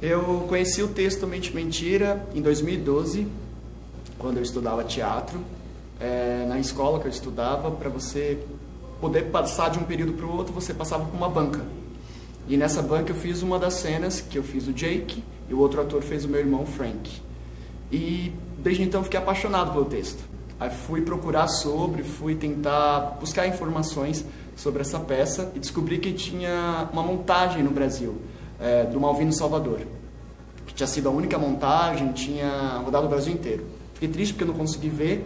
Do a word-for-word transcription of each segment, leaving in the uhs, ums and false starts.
Eu conheci o texto Mente Mentira em dois mil e doze, quando eu estudava teatro, é, na escola que eu estudava. Para você poder passar de um período para o outro, você passava por uma banca. E nessa banca eu fiz uma das cenas, que eu fiz o Jake, e o outro ator fez o meu irmão Frank. E desde então eu fiquei apaixonado pelo texto. Aí fui procurar sobre, fui tentar buscar informações sobre essa peça e descobri que tinha uma montagem no Brasil, é, do Malvino Salvador, que tinha sido a única montagem, tinha rodado o Brasil inteiro. Fiquei triste porque eu não consegui ver,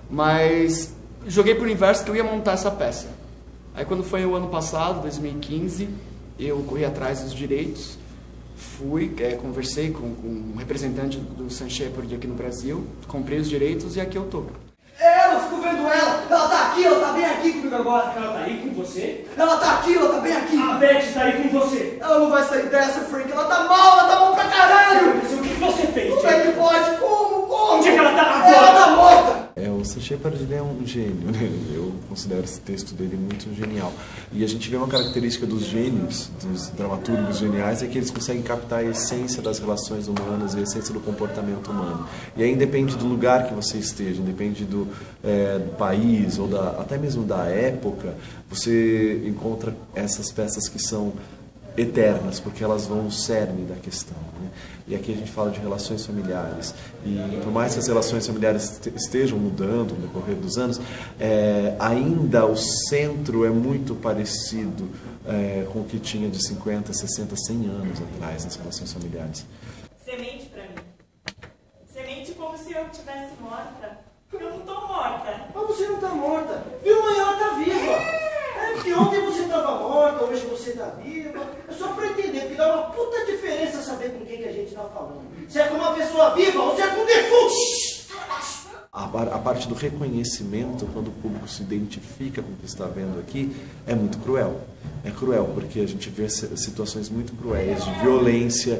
mas joguei pro universo que eu ia montar essa peça. Aí quando foi o ano passado, dois mil e quinze, eu corri atrás dos direitos, fui, é, conversei com, com um representante do Sun Shepherd aqui no Brasil, comprei os direitos e aqui eu tô. É, eu fico vendo ela, ela tá aqui, ela tá bem aqui comigo agora. Ela tá aí com você? Ela tá aqui, ela tá bem aqui. A Beth tá aí com você. Ela não vai sair dessa, Frank, ela tá mal, ela tá mal pra caralho. O que você fez, Como é que pode? Como? Como? Onde é que ela tá agora? Ela tá morta. É, o Sun Shepherd, ele é um gênio, né? Eu considero esse texto dele muito genial. E a gente vê uma característica dos gênios, dos dramaturgos geniais, é que eles conseguem captar a essência das relações humanas e a essência do comportamento humano. E aí independe do lugar que você esteja, independe do, é, do país ou da, até mesmo da época, você encontra essas peças que são eternas, porque elas vão no cerne da questão, né? E aqui a gente fala de relações familiares, e por mais que as relações familiares estejam mudando no decorrer dos anos, é, ainda o centro é muito parecido é, com o que tinha de cinquenta, sessenta, cem anos atrás nas relações familiares. Semente pra mim. Semente como se eu estivesse morta. Eu não tô morta. Mas você não tá morta. Viu, mãe? Ela tá viva. É porque ontem você tava morta, hoje você tá viva. É só pra entender, porque dá uma puta diferença saber com quem que a gente tá falando. Se é com uma pessoa viva ou se é com um defunto. A, a parte do reconhecimento, quando o público se identifica com o que está vendo aqui, é muito cruel. É cruel, porque a gente vê situações muito cruéis, de violência,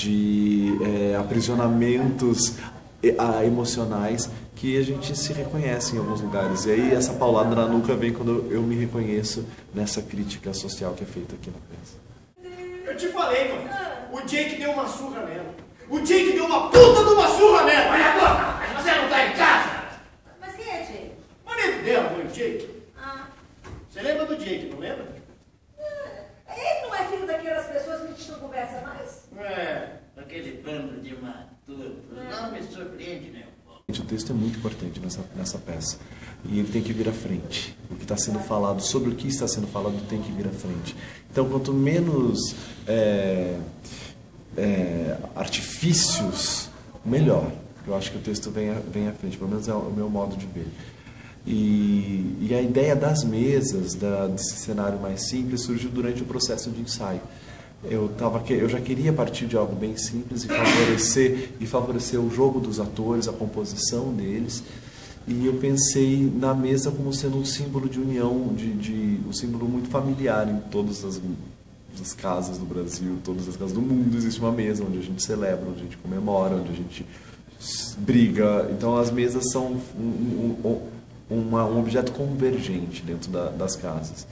de é, aprisionamentos emocionais, que a gente se reconhece em alguns lugares. E aí essa paulada na nuca vem quando eu me reconheço nessa crítica social que é feita aqui na peça. Eu te falei, mãe. O Jake deu uma surra nela. O Jake deu uma puta de uma surra nela. Olha agora, mas você não tá em casa. Mas quem é Jake? O marido dela foi o Jake. Ah. Você lembra do Jake, não lembra? Ele não é filho daquelas pessoas que a gente não conversa mais? É. Aquele bando de maturo. Não me surpreende, né? O texto é muito importante nessa, nessa peça, e ele tem que vir à frente. O que está sendo falado, sobre o que está sendo falado, tem que vir à frente. Então, quanto menos é, é, artifícios, melhor. Eu acho que o texto vem, a, vem à frente, pelo menos é o meu modo de ver. E, e a ideia das mesas, da, desse cenário mais simples, surgiu durante o processo de ensaio. Eu, tava, eu já queria partir de algo bem simples e favorecer, e favorecer o jogo dos atores, a composição deles. E eu pensei na mesa como sendo um símbolo de união, de, de, um símbolo muito familiar em todas as, as casas do Brasil, todas as casas do mundo. Existe uma mesa onde a gente celebra, onde a gente comemora, onde a gente briga. Então as mesas são um, um, um, uma, um objeto convergente dentro da, das casas.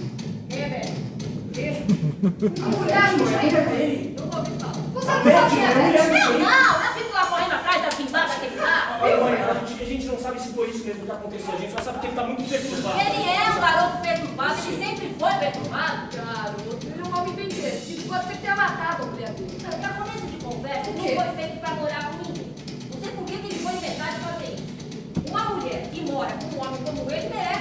A mulher do Jake dele. Não vou ouvir falar. Você não sabia, Não, não. Eu fico lá correndo atrás da pimbada daquele lá. Olha, mãe, a gente, a gente não sabe se foi isso mesmo que aconteceu. A gente só sabe que ele tá muito perturbado. Ele é um garoto perturbado. Ele sempre foi perturbado. Garoto, ele é um homem bem merecido. Pode ser que tenha matado a mulher dele. Pra começo de conversa, não foi feito pra morar com ninguém. Não sei por que ele foi inventar de fazer isso. Uma mulher que mora com um homem como ele merece